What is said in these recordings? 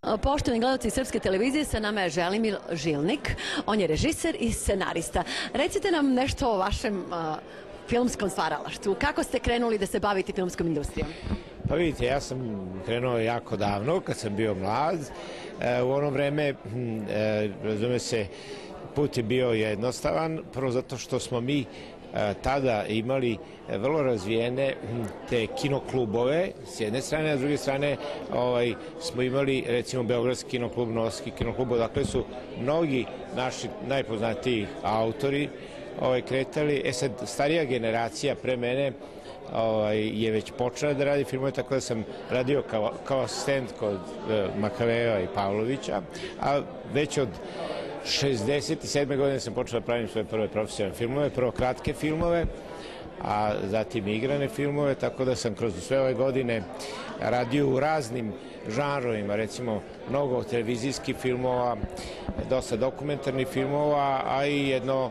Poštovani gledalci Srpske televizije, sa nama je Želimir Žilnik. On je režiser i scenarista. Recite nam nešto o vašem filmskom stvaralaštvu. Kako ste krenuli da se bavite filmskom industrijom? Pa vidite, ja sam krenuo jako davno, kad sam bio mlad. U ono vreme, razume se, put je bio jednostavan, prvo zato što smo mi tada imali vrlo razvijene te kinoklubove s jedne strane, a s druge strane smo imali recimo Beogradski kinoklub, Novosadski kinoklub, dakle su mnogi naši najpoznatiji autori kretali. Sad, starija generacija pre mene je već počela da radi filmove, tako da sam radio kao asistent kod Makavejeva i Pavlovića, a već od 67. godine sam počeo da pravim svoje prve profesionalne filmove, prvo kratke filmove, a zatim igrane filmove, tako da sam kroz sve ove godine radio u raznim žanrovima, recimo mnogo televizijskih filmova, dosta dokumentarnih filmova, a i jedno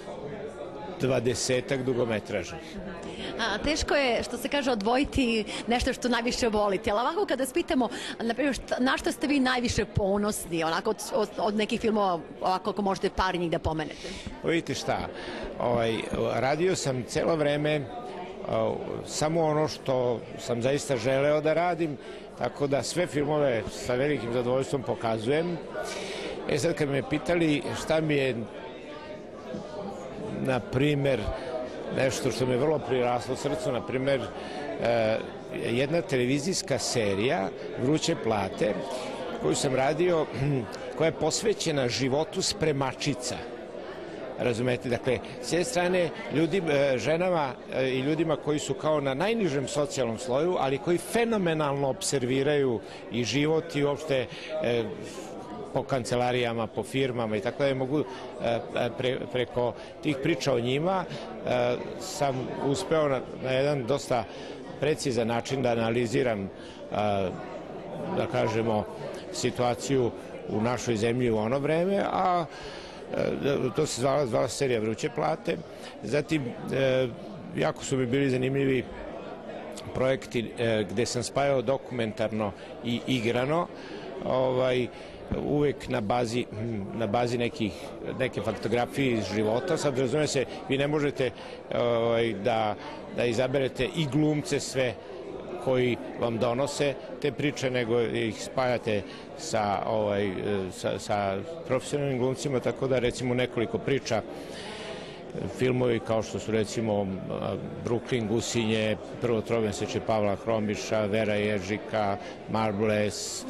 20-ak dugometražnih. Teško je, što se kaže, odvojiti nešto što najviše volite, ali ovako kada spitamo, na što ste vi najviše ponosni, onako od nekih filmova, ovako ako možete par njih da pomenete? Vidite šta, radio sam celo vreme samo ono što sam zaista želeo da radim, tako da sve filmove sa velikim zadovoljstvom pokazujem. Sad kad me pitali šta mi je na primer nešto što mi je vrlo priraslo srcu, na primer jedna televizijska serija Vruće plate koju sam radio, koja je posvećena životu spremačica. Razumete, dakle, s jedne strane ženama i ljudima koji su kao na najnižem socijalnom sloju, ali koji fenomenalno observiraju i život i uopšte po kancelarijama, po firmama i tako da mogu preko tih priča o njima sam uspeo na jedan dosta precizan način da analiziram, da kažemo, situaciju u našoj zemlji u ono vreme, a to se zvala serija Vruće plate. Zatim, jako su mi bili zanimljivi projekti gde sam spajao dokumentarno i igrano, uvek na bazi neke faktografije iz života. Sad, razume se, vi ne možete da izaberete i glumce sve koji vam donose te priče, nego ih spajate sa profesionalnim glumcima, tako da recimo nekoliko priča, filmovi kao što su recimo Brooklyn Gusinje, Prvo tromesečje Pavla Hromiša, Vera Ježika, Marbles,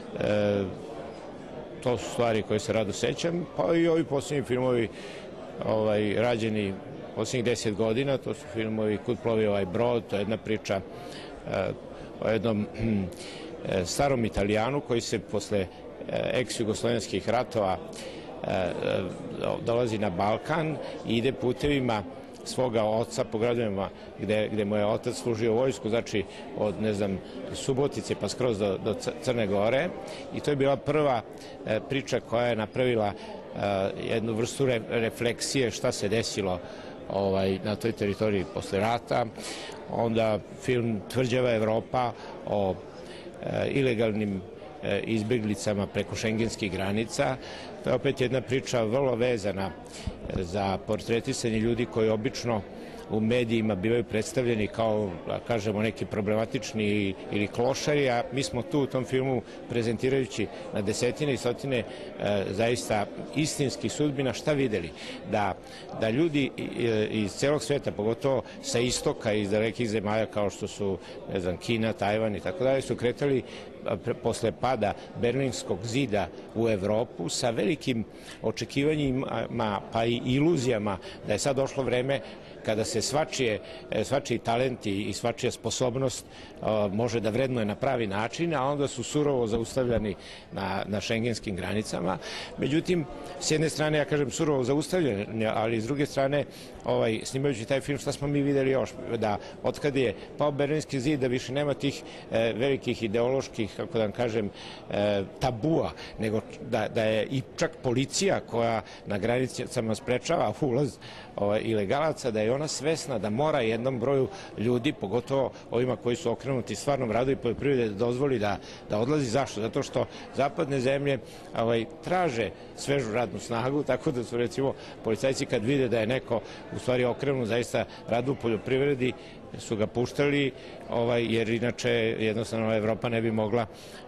to su stvari koje se rado sećam, pa i ovi posljednji filmovi rađeni posljednjih 10 godina, to su filmovi Kud plovi ovaj brod, to je jedna priča o jednom starom Italijanu koji se posle ex-jugoslovenskih ratova dolazi na Balkan i ide putevima svoga oca po gradovima gde mu je otac služio vojsku, znači od, ne znam, Subotice pa skroz do Crne Gore, i to je bila prva priča koja je napravila jednu vrstu refleksije šta se desilo na toj teritoriji posle rata. Onda film Tvrđava Evropa o ilegalnim izbeglicama preko šengenskih granica. To je opet jedna priča vrlo vezana za portretisanje ljudi koji obično u medijima bivaju predstavljeni kao, da kažemo, neki problematični ili klošari, a mi smo tu u tom filmu prezentirajući na desetine i stotine zaista istinskih sudbina šta videli. Da ljudi iz celog sveta, pogotovo sa istoka, iz dalekih zemalja kao što su, ne znam, Kina, Tajvan i tako dalje, su kretali posle pada Berlinskog zida u Evropu sa velikim očekivanjima pa i iluzijama da je sad došlo vreme kada se svačiji talent i svačija sposobnost može da vrednuje na pravi način, a onda su surovo zaustavljani na šengenskim granicama. Međutim, s jedne strane, ja kažem surovo zaustavljani, ali s druge strane, snimajući taj film, šta smo mi videli još? Da otkad je pao Berlinski zid, da više nema tih velikih ideoloških, kako da vam kažem, tabua, nego da je i čak policija koja na granicama sprečava ulaz ilegalaca, da je ona sve svesna da mora jednom broju ljudi, pogotovo ovima koji su okrenuti stvarnom radu i poljoprivrede, da dozvoli da odlazi. Zašto? Zato što zapadne zemlje traže svežu radnu snagu, tako da su recimo policajci kad vide da je neko u stvari okrenut zaista radu u poljoprivredi, su ga puštali, jer inače jednostavno Evropa ne bi mogla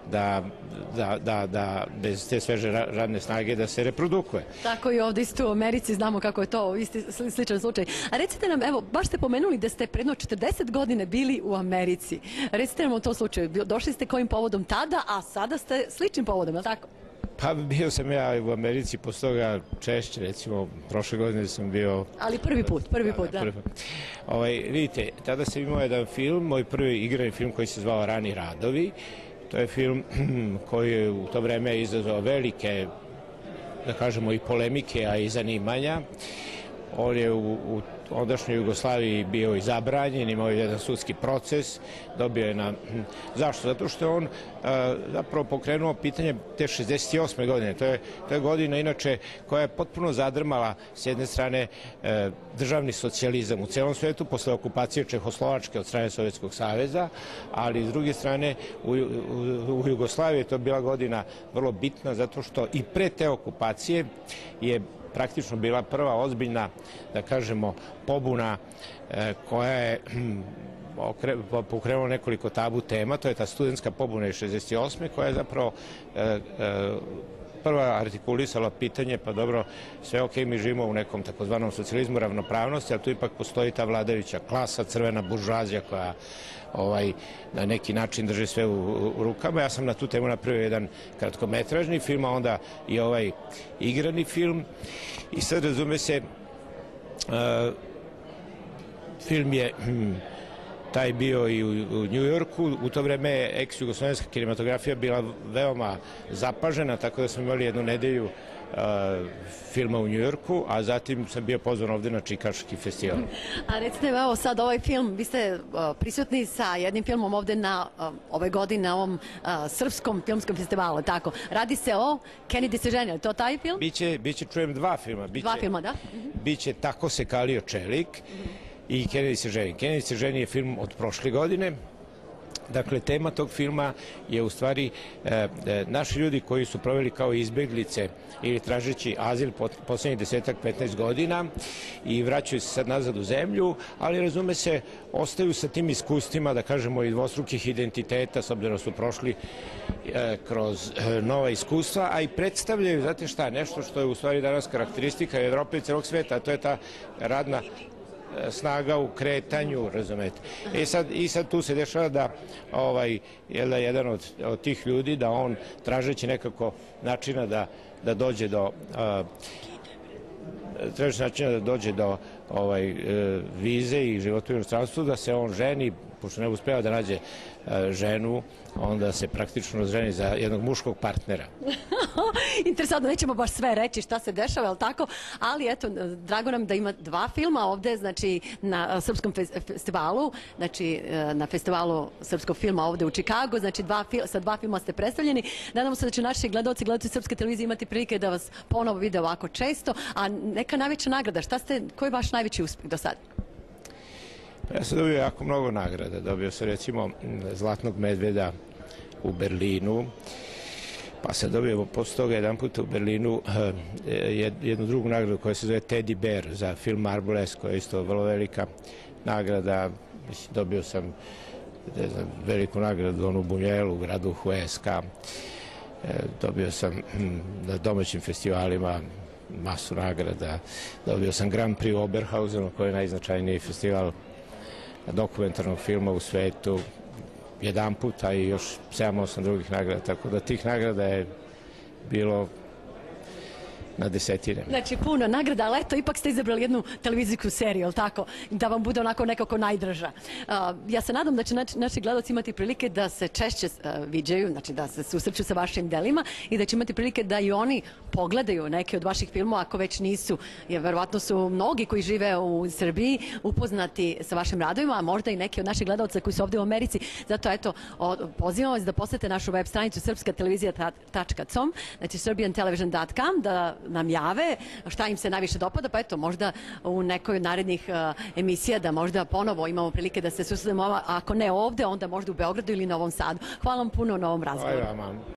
da bez te sveže radne snage da se reprodukuje. Tako i ovdje isto u Americi znamo kako je to sličan slučaj. A recite nam, evo, baš ste pomenuli da ste predno 40 godine bili u Americi. Recite nam o tom slučaju. Došli ste kojim povodom tada, a sada ste sličnim povodom, je li tako? Pa bio sam ja u Americi, posle toga češće, recimo prošle godine sam bio... Ali prvi put, da. Vidite, tada sam imao jedan film, moj prvi igrani film koji se zvao Rani radovi. To je film koji je u to vreme izazvao velike, da kažemo, i polemike, a i zanimanja. On je u ondašnjoj Jugoslaviji bio i zabranjen, imao je jedan sudski proces, dobio je na... Zašto? Zato što je on zapravo pokrenuo pitanje te 68. godine. To je godina, inače, koja je potpuno zadrmala, s jedne strane, državni socijalizam u celom svetu, posle okupacije Čehoslovačke od strane Sovjetskog saveza, ali s druge strane, u Jugoslaviji je to bila godina vrlo bitna, zato što i pre te okupacije je praktično bila prva ozbiljna, da kažemo, pobuna koja je pokrenula nekoliko tabu tema. To je ta studentska pobuna iz 68. koja je zapravo prva artikulisala pitanje, pa dobro, sve ok, mi živimo u nekom takozvanom socijalizmu ravnopravnosti, ali tu ipak postoji ta vladajuća klasa, crvena buržuazija koja na neki način drži sve u rukama. Ja sam na tu temu napravio jedan kratkometražni film, a onda i ovaj igrani film. I sad, razume se, film je taj bio i u Njujorku. U to vreme je ex-jugoslovenska kinematografija bila veoma zapažena, tako da smo imali jednu nedelju filma u Njujorku, a zatim sam bio pozvan ovde na Čikaški festival. A recite, evo sad ovaj film, vi ste prisutni sa jednim filmom ovde na ove godine na ovom srpskom filmskom festivalu, tako. Radi se o Kennedy se ženio, je to taj film? Biće, čujem, dva filma. Dva filma, da? Biće Tako se kalio čelik i Kennedy se ženi. Kennedy se ženi je film od prošle godine. Dakle, tema tog filma je u stvari naši ljudi koji su proveli kao izbeglice ili tražeći azil poslednjih 10-15 godina i vraćaju se sad nazad u zemlju, ali razume se, ostaju sa tim iskustvima, da kažemo, i dvostrukih identiteta, s obzirom su prošli kroz nova iskustva, a i predstavljaju, znate šta, nešto što je u stvari danas karakteristika Evrope i celog sveta, a to je ta radna snaga u kretanju, razumete. I sad tu se dešava da jedan od tih ljudi, da on tražeći nekako načina da dođe do vize i života u inostranstvu, da se on ženi, pošto ne uspeva da nađe ženu, onda se praktično ženi za jednog muškog partnera. Interesantno, nećemo baš sve reći šta se dešava, je li tako? Ali eto, drago nam da ima dva filma ovde, znači na Srpskom festivalu, znači na festivalu srpskog filma ovde u Čikagu, znači sa dva filma ste predstavljeni. Nadamo se da će naši gledalci Srpske televizije imati prilike da vas ponovo vide ovako često, a neka najveća nagrada, koji je vaš najveći uspeh do sada? Ja sam dobio jako mnogo nagrada. Dobio sam recimo Zlatnog medveda u Berlinu, pa sam dobio posle toga jedan put u Berlinu jednu drugu nagradu koja se zove Teddy Bear za film Marbles, koja je isto vrlo velika nagrada. Dobio sam veliku nagradu u Bunjelu, u gradu Huesca. Dobio sam na domaćim festivalima masu nagrada. Dobio sam Grand Prix u Oberhausenu, koji je najznačajniji festival dokumentarnog filma u svetu, jedan put, a i još 7-8 drugih nagrada, tako da tih nagrada je bilo na desetine. Znači, puno nagrada, ali eto, ipak ste izabrali jednu televizijsku seriju, ali tako, da vam bude onako nekako najdrža. Ja se nadam da će naši gledalci imati prilike da se češće viđaju, znači da se susreću sa vašim delima i da će imati prilike da i oni pogledaju neke od vaših filmova, ako već nisu, jer verovatno su mnogi koji žive u Srbiji upoznati sa vašim radovima, a možda i neki od naših gledalca koji su ovde u Americi. Zato, eto, pozivam vas da posete našu web stranicu srpskatelevizija.com, znači serbiantelevision.com, da nam jave šta im se najviše dopada, pa eto, možda u nekoj od narednih emisija da možda ponovo imamo prilike da se susretnemo, ako ne ovde, onda možda u Beogradu ili Novom Sadu. Hvala vam puno na ovom razgovoru.